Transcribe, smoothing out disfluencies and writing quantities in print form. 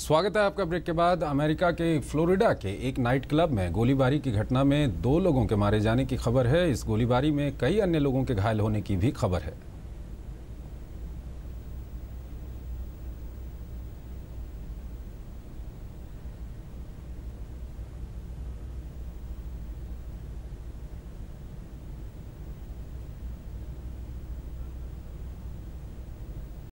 स्वागत है आपका। ब्रेक के बाद अमेरिका के फ्लोरिडा के एक नाइट क्लब में गोलीबारी की घटना में 2 लोगों के मारे जाने की खबर है। इस गोलीबारी में कई अन्य लोगों के घायल होने की भी खबर है।